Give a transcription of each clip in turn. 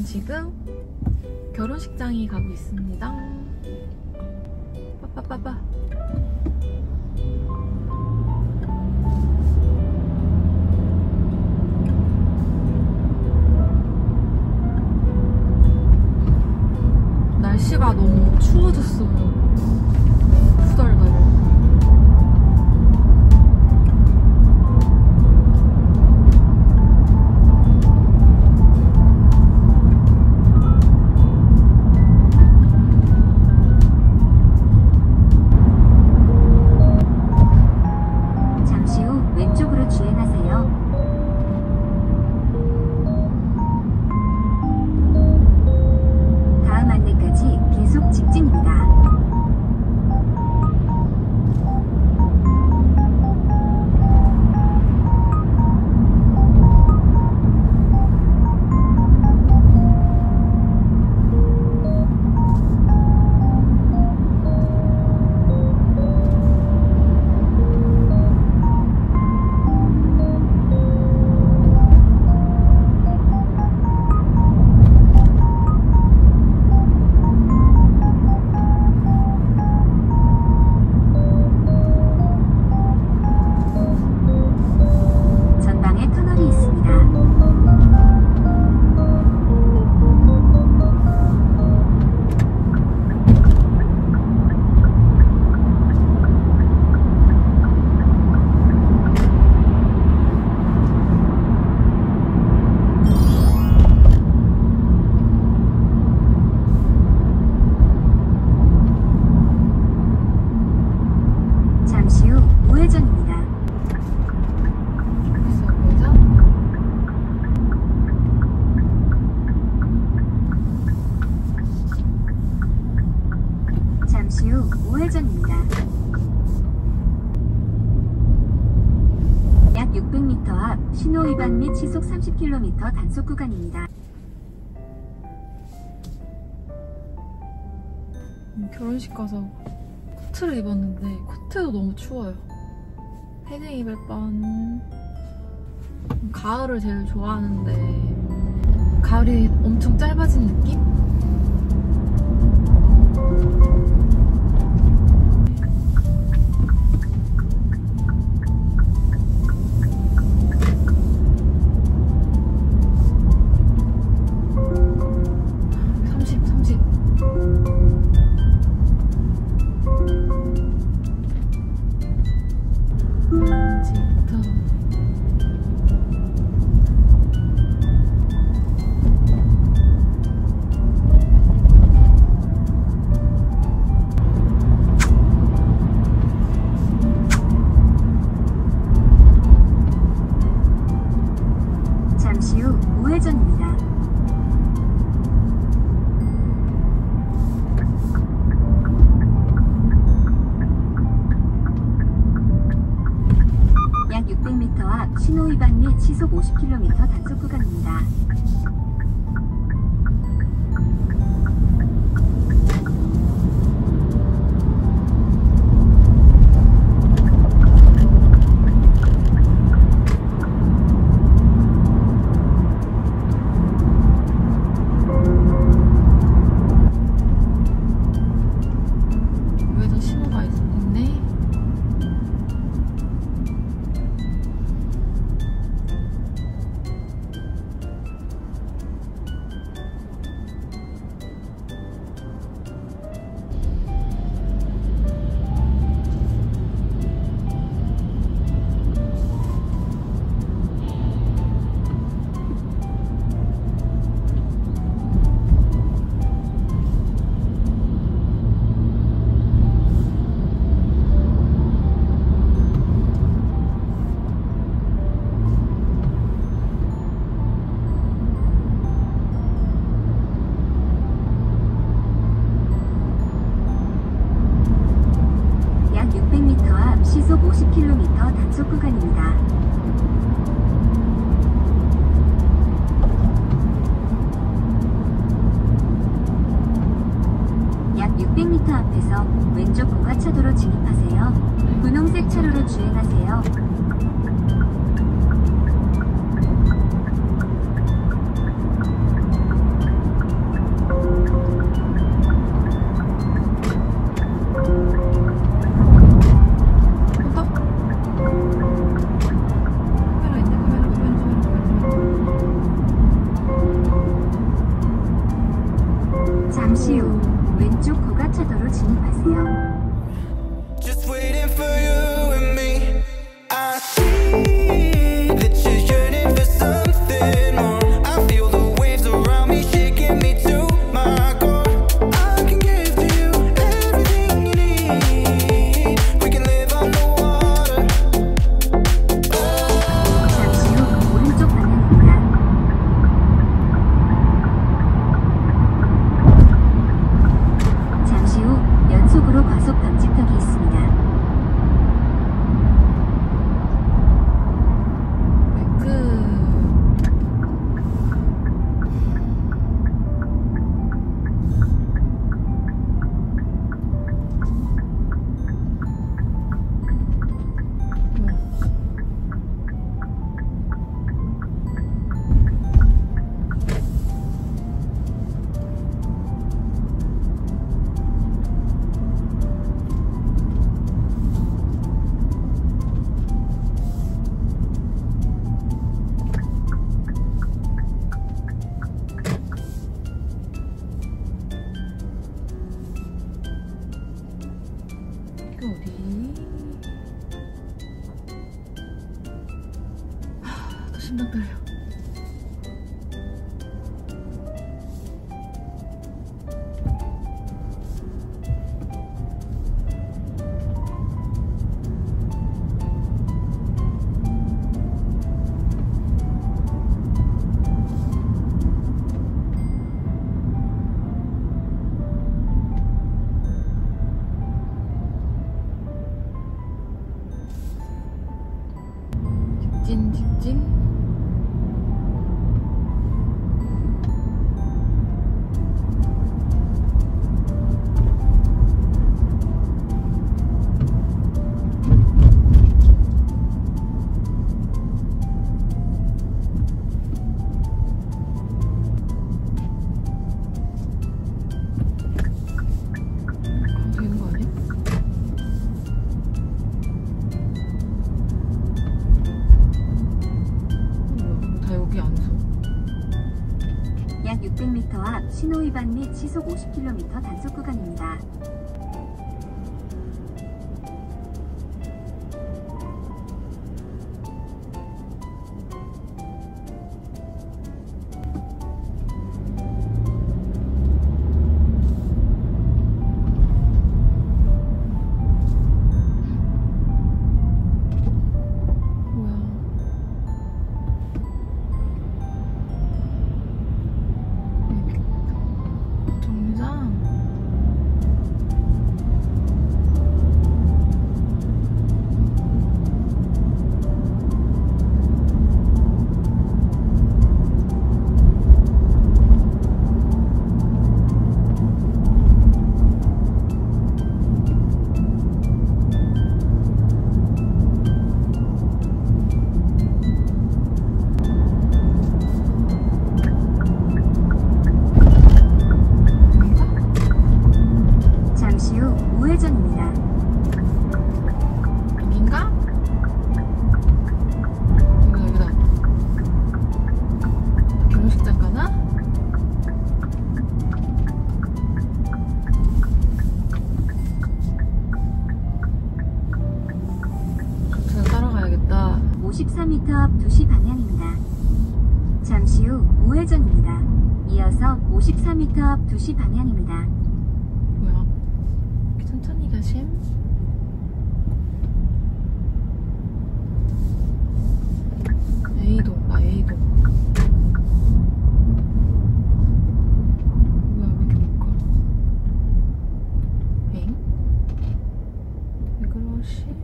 지금 결혼식장에 가고 있습니다. 빠빠빠빠. 날씨가 너무 추워졌어요. 후덜덜. 잠시 후 우회전입니다. 약 600m 앞 신호 위반 및 시속 30km 단속 구간입니다. 결혼식 가서 코트를 입었는데 코트도 너무 추워요. 패딩 입을 뻔. 가을을 제일 좋아하는데 가을이 엄청 짧아진 느낌? 잠시 후 우회전입니다. 약 600m 앞 신호 위반 및 시속 50km 단속 구간입니다. 약 600m 앞 시속 50km 단속 구간입니다. 약 600m 앞에서 왼쪽 고가차도로 진입하세요. 분홍색 차로로 주행하세요. 잠시 후 왼쪽 고가차도로 진입하세요. Just waiting for you and me. I see that you're yearning for something more. I feel the waves around me shaking me to my core. I can give to you everything you need. We can live on the water. 잠시 후 오른쪽 방향입니다. 잠시 후 연속으로 과속 방지턱이 있습니다. 매끄. 이거 어디? 또 심장 떨려. 직진. 가도 되는 거 아니야? 다 여기 안 서. 약 600m 앞 신호위반 및 시속 50km 단속 구간입니다. 뭐야? 정류장. 잠시 후 우회전입니다. 여긴가? 여기다. 결혼식장 가나? 그냥 따라가야겠다. 54m 앞 2시 방향입니다. 잠시 후 우회전입니다. 이어서 54m 앞 2시 방향입니다. 뭐야? 이렇게 천천히 가심? A동, A동. 뭐야, 왜 이렇게 못 가? 엥? 왜 그러시오?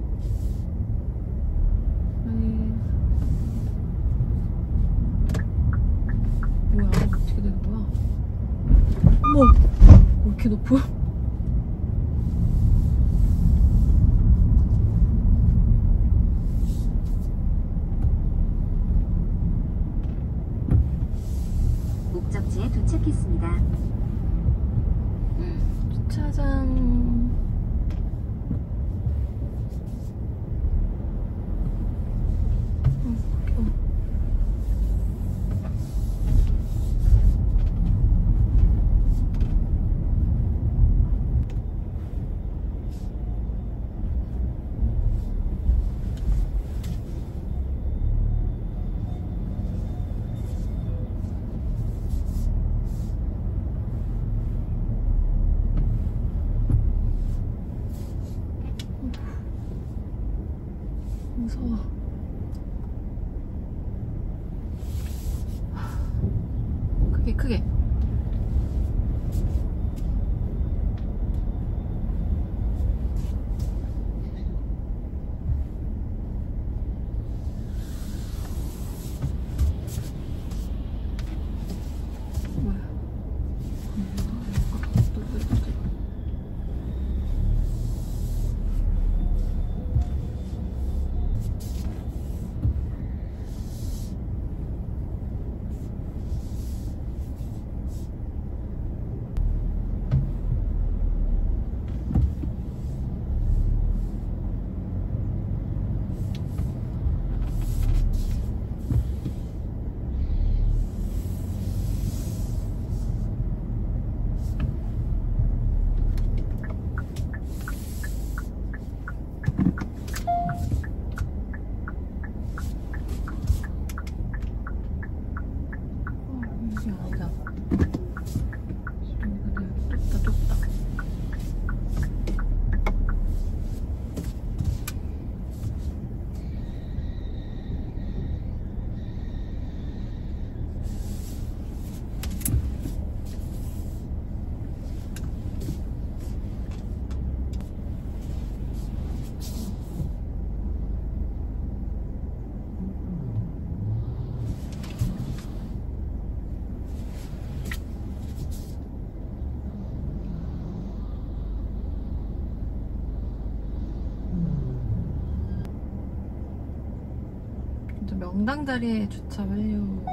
뭐야, 어떻게 되는 거야? 어머! 왜 이렇게 높아? 목적지에 도착했습니다. 주차장. 명당 자리에 주차 완료.